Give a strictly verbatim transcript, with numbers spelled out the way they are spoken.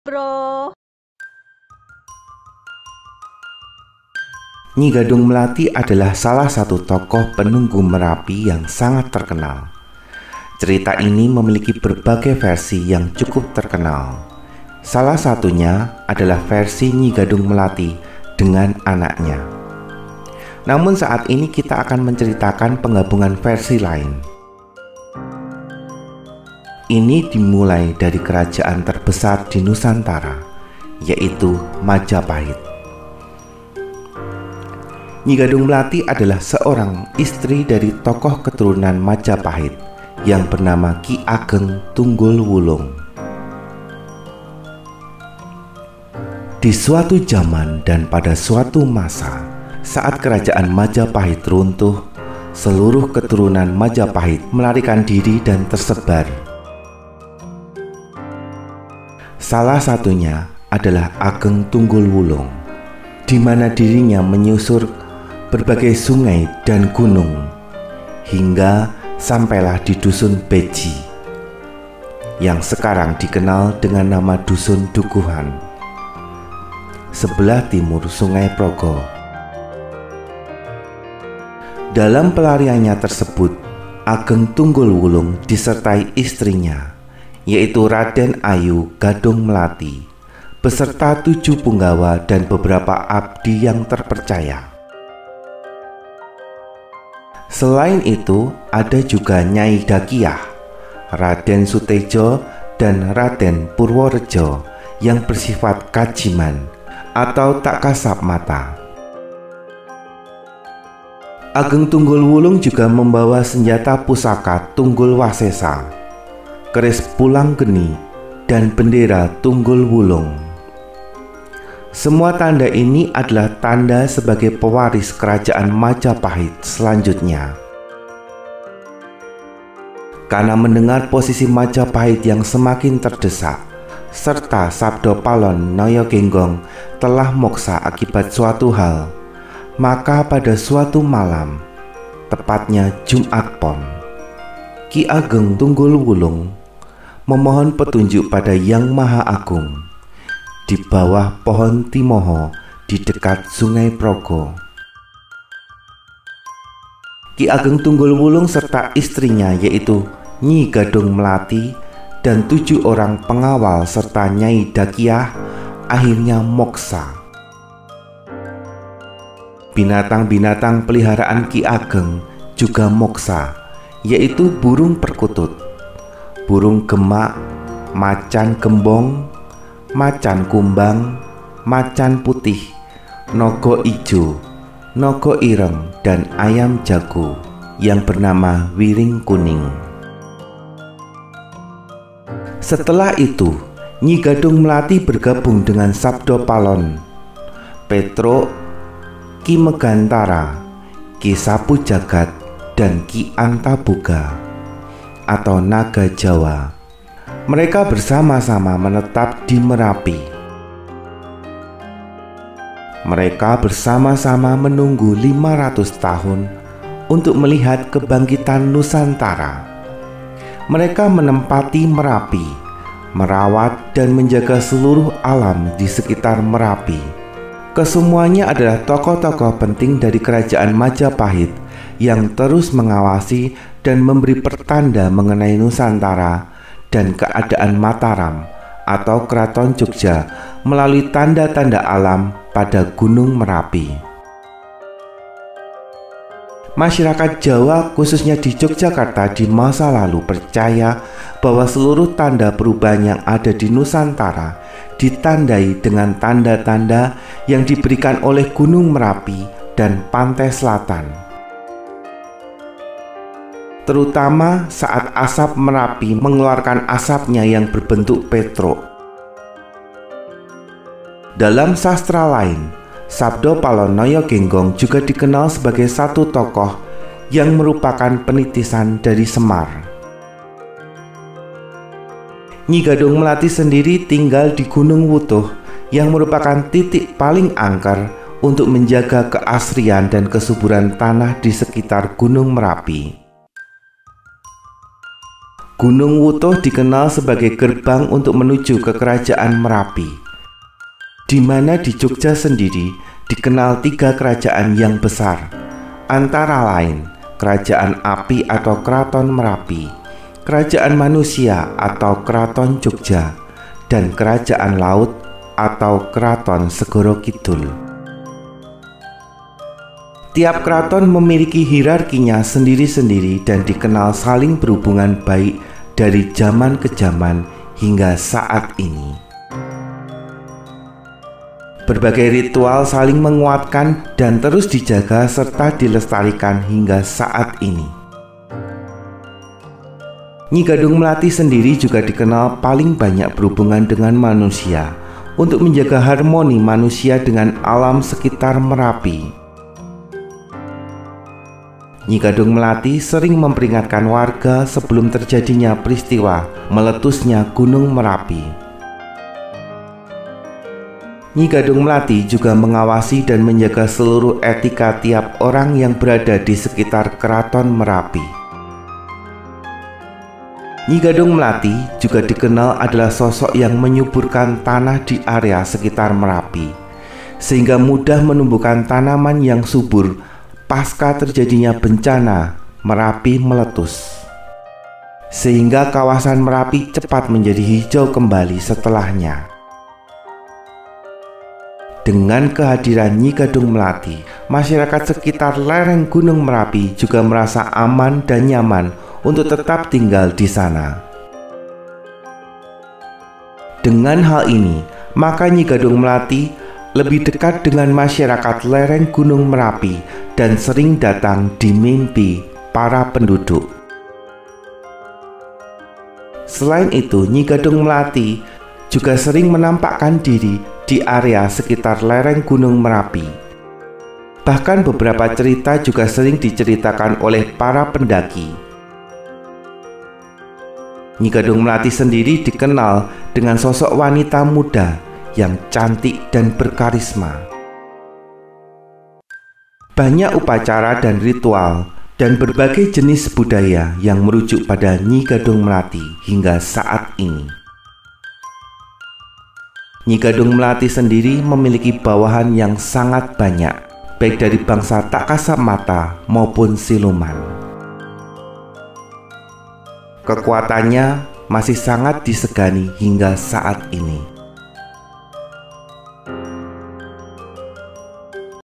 Bro. Nyi Gadung Melati adalah salah satu tokoh penunggu Merapi yang sangat terkenal. Cerita ini memiliki berbagai versi yang cukup terkenal. Salah satunya adalah versi Nyi Gadung Melati dengan anaknya. Namun saat ini kita akan menceritakan penggabungan versi lain. Ini dimulai dari kerajaan terbesar di Nusantara, yaitu Majapahit. Nyi Gadung Melati adalah seorang istri dari tokoh keturunan Majapahit yang bernama Ki Ageng Tunggul Wulung. Di suatu zaman dan pada suatu masa, saat kerajaan Majapahit runtuh, seluruh keturunan Majapahit melarikan diri dan tersebar. Salah satunya adalah Ageng Tunggul Wulung, di mana dirinya menyusur berbagai sungai dan gunung hingga sampailah di Dusun Beji yang sekarang dikenal dengan nama Dusun Dukuhan, sebelah timur Sungai Progo. Dalam pelariannya tersebut, Ageng Tunggul Wulung disertai istrinya, yaitu Raden Ayu Gadung Melati, beserta tujuh punggawa dan beberapa abdi yang terpercaya. Selain itu, ada juga Nyai Dakiah, Raden Sutejo, dan Raden Purworejo yang bersifat kajiman atau tak kasat mata. Ageng Tunggul Wulung juga membawa senjata pusaka Tunggul Wasesa, keris pulang geni, dan bendera Tunggul Wulung. Semua tanda ini adalah tanda sebagai pewaris kerajaan Majapahit selanjutnya. Karena mendengar posisi Majapahit yang semakin terdesak, serta Sabdo Palon Noyo Genggong telah moksa akibat suatu hal, maka pada suatu malam, tepatnya Jumat Pon, Ki Ageng Tunggul Wulung memohon petunjuk pada Yang Maha Agung di bawah pohon Timoho di dekat Sungai Progo. Ki Ageng Tunggul Wulung serta istrinya yaitu Nyi Gadung Melati dan tujuh orang pengawal serta Nyai Dakiah akhirnya moksa. Binatang-binatang peliharaan Ki Ageng juga moksa, yaitu burung perkutut, burung gemak, macan gembong, macan kumbang, macan putih, nogo ijo, nogo ireng, dan ayam jago yang bernama wiring kuning. Setelah itu, Nyi Gadung Melati bergabung dengan Sabdo Palon, Petro, Ki Megantara, Ki Sapu Jagat, dan Ki Antaboga atau Naga Jawa. Mereka bersama-sama menetap di Merapi. Mereka bersama-sama menunggu lima ratus tahun untuk melihat kebangkitan Nusantara. Mereka menempati Merapi, merawat dan menjaga seluruh alam di sekitar Merapi. Kesemuanya adalah tokoh-tokoh penting dari kerajaan Majapahit yang terus mengawasi dan memberi pertanda mengenai Nusantara dan keadaan Mataram atau Keraton Jogja melalui tanda-tanda alam pada Gunung Merapi. Masyarakat Jawa khususnya di Yogyakarta di masa lalu percaya bahwa seluruh tanda perubahan yang ada di Nusantara ditandai dengan tanda-tanda yang diberikan oleh Gunung Merapi dan pantai selatan, terutama saat asap Merapi mengeluarkan asapnya yang berbentuk petruk. Dalam sastra lain, Sabdo Palon Noyo Genggong juga dikenal sebagai satu tokoh yang merupakan penitisan dari Semar. Nyi Gadung Melati sendiri tinggal di Gunung Wutuh yang merupakan titik paling angker untuk menjaga keasrian dan kesuburan tanah di sekitar Gunung Merapi. Gunung Wutuh dikenal sebagai gerbang untuk menuju ke Kerajaan Merapi, di mana di Jogja sendiri dikenal tiga kerajaan yang besar, antara lain Kerajaan Api atau Keraton Merapi, Kerajaan Manusia atau Keraton Jogja, dan Kerajaan Laut atau Keraton Segoro Kidul. Tiap keraton memiliki hierarkinya sendiri-sendiri dan dikenal saling berhubungan baik dari zaman ke zaman hingga saat ini. Berbagai ritual saling menguatkan dan terus dijaga serta dilestarikan hingga saat ini. Nyi Gadung Melati sendiri juga dikenal paling banyak berhubungan dengan manusia untuk menjaga harmoni manusia dengan alam sekitar Merapi. Nyi Gadung Melati sering memperingatkan warga sebelum terjadinya peristiwa meletusnya Gunung Merapi. Nyi Gadung Melati juga mengawasi dan menjaga seluruh etika tiap orang yang berada di sekitar Keraton Merapi. Nyi Gadung Melati juga dikenal adalah sosok yang menyuburkan tanah di area sekitar Merapi, sehingga mudah menumbuhkan tanaman yang subur pasca terjadinya bencana Merapi meletus, sehingga kawasan Merapi cepat menjadi hijau kembali setelahnya. Dengan kehadiran Nyi Gadung Melati, masyarakat sekitar lereng Gunung Merapi juga merasa aman dan nyaman untuk tetap tinggal di sana. Dengan hal ini, maka Nyi Gadung Melati lebih dekat dengan masyarakat lereng Gunung Merapi dan sering datang di mimpi para penduduk. Selain itu, Nyi Gadung Melati juga sering menampakkan diri di area sekitar lereng Gunung Merapi. Bahkan beberapa cerita juga sering diceritakan oleh para pendaki. Nyi Gadung Melati sendiri dikenal dengan sosok wanita muda yang cantik dan berkarisma. Banyak upacara dan ritual dan berbagai jenis budaya yang merujuk pada Nyi Gadung Melati hingga saat ini. Nyi Gadung Melati sendiri memiliki bawahan yang sangat banyak, baik dari bangsa tak kasat mata maupun siluman. Kekuatannya masih sangat disegani hingga saat ini.